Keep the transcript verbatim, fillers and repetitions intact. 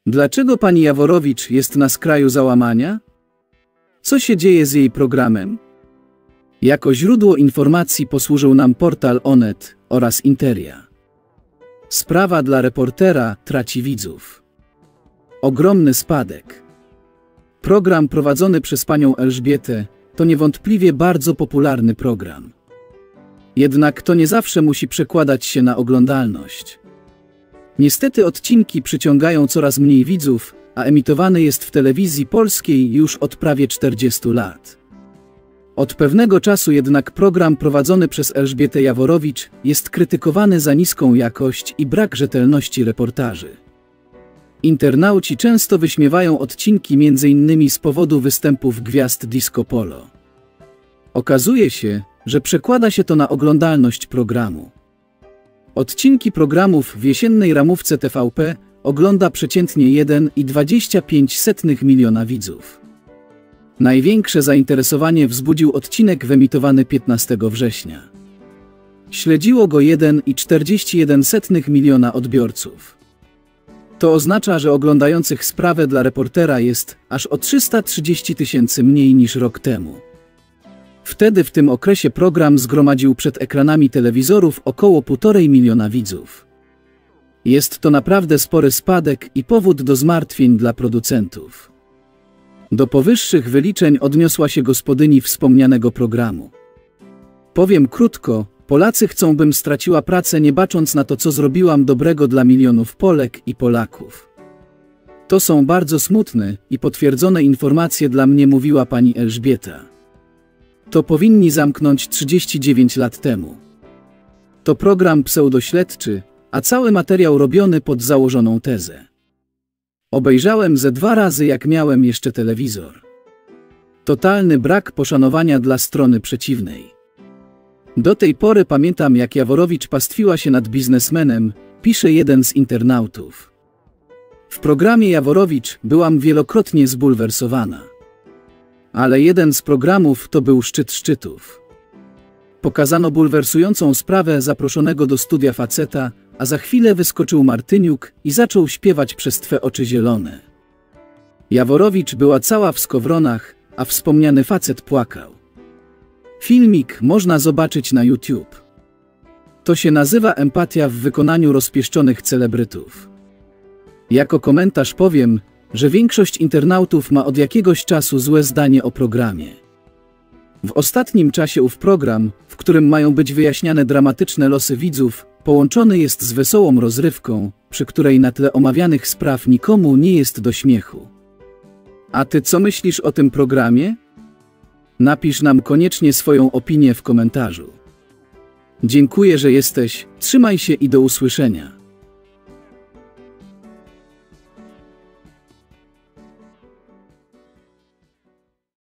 Dlaczego pani Jaworowicz jest na skraju załamania? Co się dzieje z jej programem? Jako źródło informacji posłużył nam portal Onet oraz Interia. Sprawa dla reportera traci widzów. Ogromny spadek. Program prowadzony przez panią Elżbietę to niewątpliwie bardzo popularny program. Jednak to nie zawsze musi przekładać się na oglądalność. Niestety odcinki przyciągają coraz mniej widzów, a emitowany jest w telewizji polskiej już od prawie czterdziestu lat. Od pewnego czasu jednak program prowadzony przez Elżbietę Jaworowicz jest krytykowany za niską jakość i brak rzetelności reportaży. Internauci często wyśmiewają odcinki między innymi z powodu występów gwiazd disco polo. Okazuje się, że przekłada się to na oglądalność programu. Odcinki programów w jesiennej ramówce T V P ogląda przeciętnie jeden i dwadzieścia pięć setnych miliona widzów. Największe zainteresowanie wzbudził odcinek wyemitowany piętnastego września. Śledziło go jeden i czterdzieści jeden setnych miliona odbiorców. To oznacza, że oglądających sprawę dla reportera jest aż o trzysta trzydzieści tysięcy mniej niż rok temu. Wtedy w tym okresie program zgromadził przed ekranami telewizorów około półtorej miliona widzów. Jest to naprawdę spory spadek i powód do zmartwień dla producentów. Do powyższych wyliczeń odniosła się gospodyni wspomnianego programu. Powiem krótko, Polacy chcą, bym straciła pracę, nie bacząc na to, co zrobiłam dobrego dla milionów Polek i Polaków. To są bardzo smutne i potwierdzone informacje dla mnie, mówiła pani Elżbieta. To powinni zamknąć trzydzieści dziewięć lat temu. To program pseudośledczy, a cały materiał robiony pod założoną tezę. Obejrzałem ze dwa razy, jak miałem jeszcze telewizor. Totalny brak poszanowania dla strony przeciwnej. Do tej pory pamiętam, jak Jaworowicz pastwiła się nad biznesmenem, pisze jeden z internautów. W programie Jaworowicz byłam wielokrotnie zbulwersowana. Ale jeden z programów to był szczyt szczytów. Pokazano bulwersującą sprawę zaproszonego do studia faceta, a za chwilę wyskoczył Martyniuk i zaczął śpiewać Przez twe oczy zielone. Jaworowicz była cała w skowronach, a wspomniany facet płakał. Filmik można zobaczyć na YouTube. To się nazywa empatia w wykonaniu rozpieszczonych celebrytów. Jako komentarz powiem, że większość internautów ma od jakiegoś czasu złe zdanie o programie. W ostatnim czasie ów program, w którym mają być wyjaśniane dramatyczne losy widzów, połączony jest z wesołą rozrywką, przy której na tle omawianych spraw nikomu nie jest do śmiechu. A ty co myślisz o tym programie? Napisz nam koniecznie swoją opinię w komentarzu. Dziękuję, że jesteś, trzymaj się i do usłyszenia.